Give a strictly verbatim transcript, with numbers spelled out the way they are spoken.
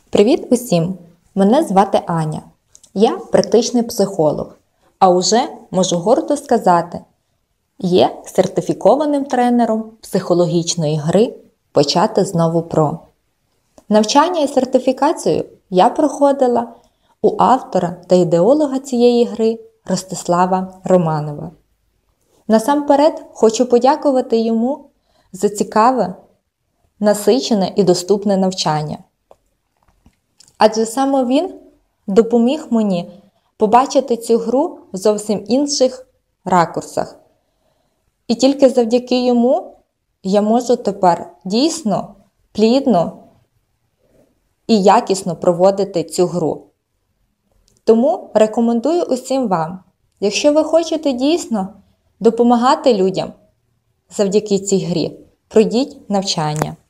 Привіт усім! Мене звати Аня. Я практичний психолог, а уже можу гордо сказати, є сертифікованим тренером психологічної гри «Почати знову про». Навчання і сертифікацію я проходила у автора та ідеолога цієї гри Ростислава Романова. Насамперед хочу подякувати йому за цікаве, насичене і доступне навчання. Адже саме він допоміг мені побачити цю гру в зовсім інших ракурсах. І тільки завдяки йому я можу тепер дійсно, плідно і якісно проводити цю гру. Тому рекомендую усім вам, якщо ви хочете дійсно допомагати людям завдяки цій грі, пройдіть навчання.